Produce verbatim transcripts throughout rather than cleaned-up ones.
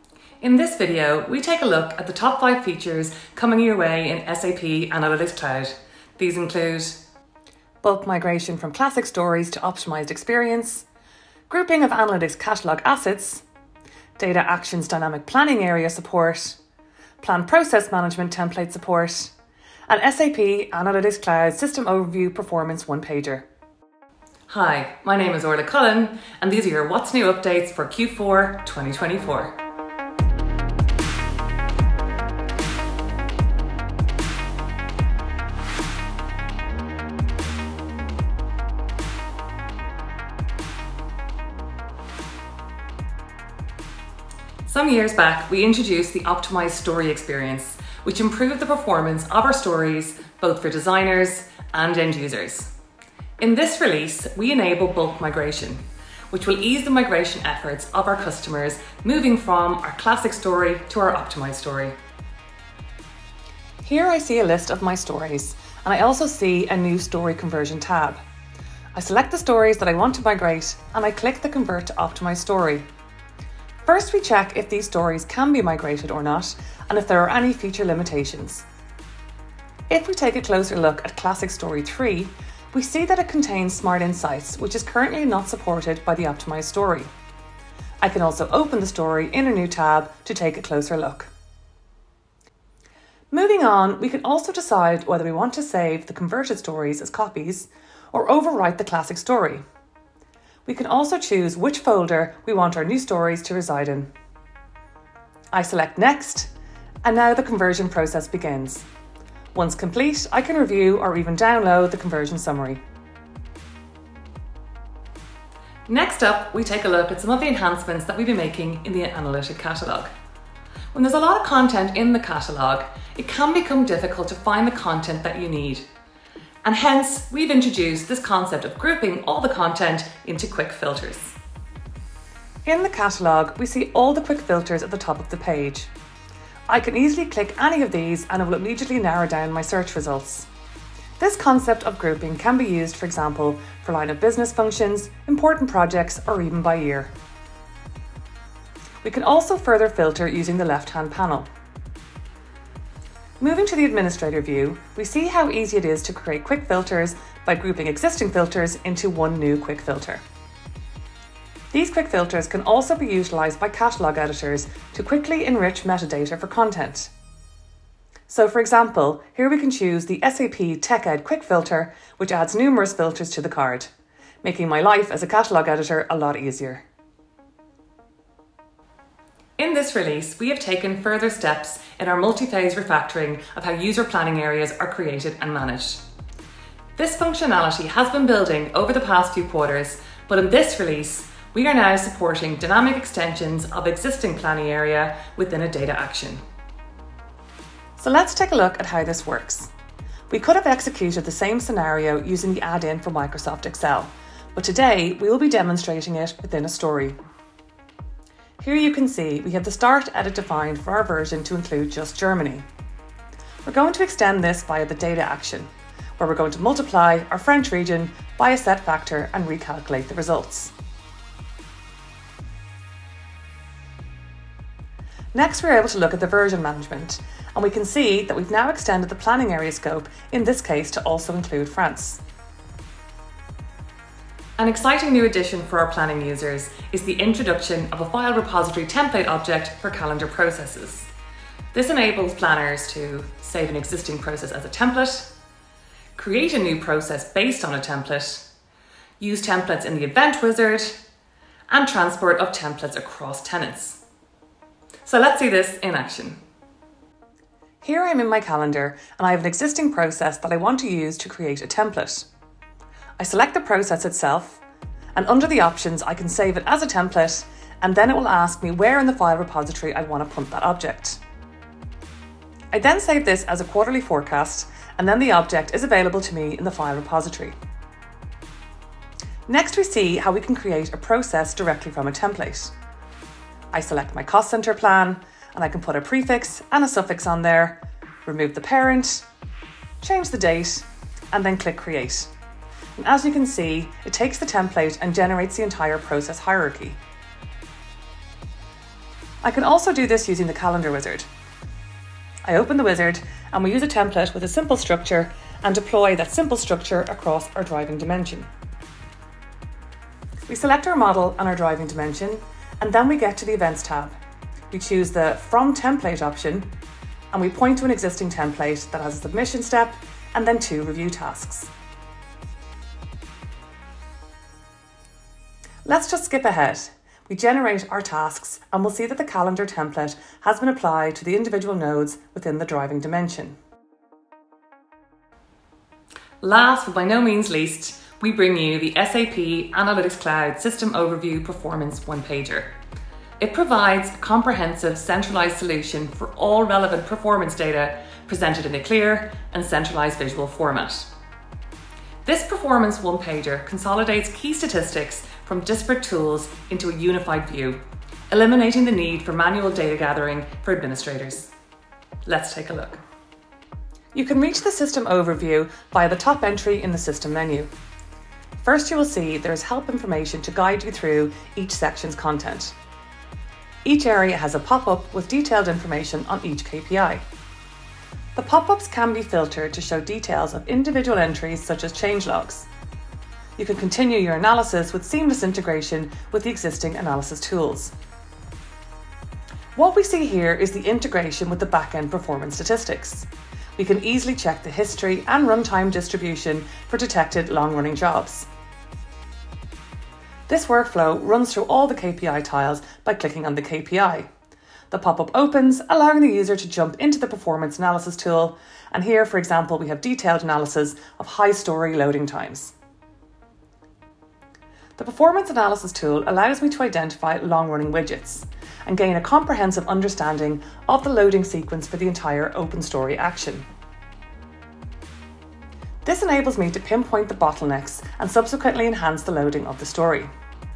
In this video, we take a look at the top five features coming your way in S A P Analytics Cloud. These include bulk migration from classic stories to optimized experience, grouping of analytics catalog assets, data actions dynamic planning area support, plan process management template support, and S A P Analytics Cloud System Overview Performance one-pager. Hi, my name is Orla Cullen, and these are your What's New updates for Q four twenty twenty-four. Some years back, we introduced the optimized story experience, which improved the performance of our stories, both for designers and end users. In this release, we enable bulk migration, which will ease the migration efforts of our customers, moving from our classic story to our optimized story. Here I see a list of my stories, and I also see a new story conversion tab. I select the stories that I want to migrate, and I click the Convert to Optimized Story. First, we check if these stories can be migrated or not, and if there are any feature limitations. If we take a closer look at Classic Story three, we see that it contains Smart Insights, which is currently not supported by the optimized story. I can also open the story in a new tab to take a closer look. Moving on, we can also decide whether we want to save the converted stories as copies or overwrite the classic story. We can also choose which folder we want our new stories to reside in. I select Next, and now the conversion process begins. Once complete, I can review or even download the conversion summary. Next up, we take a look at some of the enhancements that we've been making in the Analytic Catalogue. When there's a lot of content in the catalogue, it can become difficult to find the content that you need. And hence, we've introduced this concept of grouping all the content into quick filters. In the catalogue, we see all the quick filters at the top of the page. I can easily click any of these and it will immediately narrow down my search results. This concept of grouping can be used, for example, for line of business functions, important projects, or even by year. We can also further filter using the left-hand panel. Moving to the administrator view, we see how easy it is to create quick filters by grouping existing filters into one new quick filter. These quick filters can also be utilised by catalogue editors to quickly enrich metadata for content. So for example, here we can choose the S A P TechEd quick filter, which adds numerous filters to the card, making my life as a catalogue editor a lot easier. In this release, we have taken further steps in our multi-phase refactoring of how user planning areas are created and managed. This functionality has been building over the past few quarters, but in this release, we are now supporting dynamic extensions of existing planning area within a data action. So let's take a look at how this works. We could have executed the same scenario using the add-in for Microsoft Excel, but today we will be demonstrating it within a story. Here you can see we have the start edit defined for our version to include just Germany. We're going to extend this via the data action, where we're going to multiply our French region by a set factor and recalculate the results. Next, we're able to look at the version management, and we can see that we've now extended the planning area scope, in this case to also include France. An exciting new addition for our planning users is the introduction of a file repository template object for calendar processes. This enables planners to save an existing process as a template, create a new process based on a template, use templates in the event wizard, and transport of templates across tenants. So let's see this in action. Here I'm in my calendar and I have an existing process that I want to use to create a template. I select the process itself, and under the options I can save it as a template, and then it will ask me where in the file repository I want to put that object. I then save this as a quarterly forecast, and then the object is available to me in the file repository. Next, we see how we can create a process directly from a template. I select my cost center plan, and I can put a prefix and a suffix on there, remove the parent, change the date, and then click Create. And as you can see, it takes the template and generates the entire process hierarchy. I can also do this using the calendar wizard. I open the wizard and we use a template with a simple structure and deploy that simple structure across our driving dimension. We select our model and our driving dimension, and then we get to the Events tab. We choose the From Template option, and we point to an existing template that has a submission step and then two review tasks. Let's just skip ahead. We generate our tasks and we'll see that the calendar template has been applied to the individual nodes within the driving dimension. Last but by no means least, we bring you the S A P Analytics Cloud System Overview Performance one-pager. It provides a comprehensive centralized solution for all relevant performance data presented in a clear and centralized visual format. This performance one-pager consolidates key statistics from disparate tools into a unified view, eliminating the need for manual data gathering for administrators. Let's take a look. You can reach the system overview via the top entry in the system menu. First, you will see there is help information to guide you through each section's content. Each area has a pop-up with detailed information on each K P I. The pop-ups can be filtered to show details of individual entries such as changelogs. You can continue your analysis with seamless integration with the existing analysis tools. What we see here is the integration with the back-end performance statistics. We can easily check the history and runtime distribution for detected long-running jobs. This workflow runs through all the K P I tiles by clicking on the K P I. The pop-up opens, allowing the user to jump into the performance analysis tool, and here, for example, we have detailed analysis of high story loading times. The performance analysis tool allows me to identify long-running widgets and gain a comprehensive understanding of the loading sequence for the entire open story action. This enables me to pinpoint the bottlenecks and subsequently enhance the loading of the story.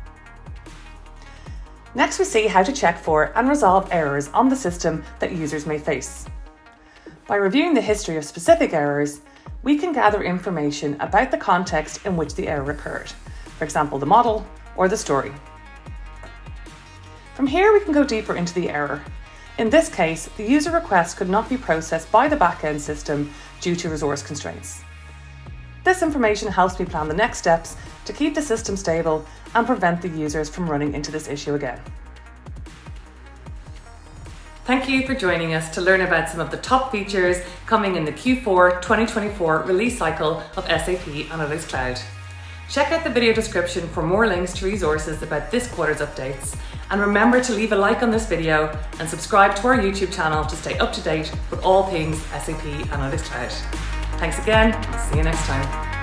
Next, we see how to check for and resolve errors on the system that users may face. By reviewing the history of specific errors, we can gather information about the context in which the error occurred, for example, the model or the story. From here, we can go deeper into the error. In this case, the user request could not be processed by the back-end system due to resource constraints. This information helps me plan the next steps to keep the system stable and prevent the users from running into this issue again. Thank you for joining us to learn about some of the top features coming in the Q four twenty twenty-four release cycle of S A P Analytics Cloud. Check out the video description for more links to resources about this quarter's updates, and remember to leave a like on this video and subscribe to our YouTube channel to stay up to date with all things S A P Analytics Cloud. Thanks again, and see you next time.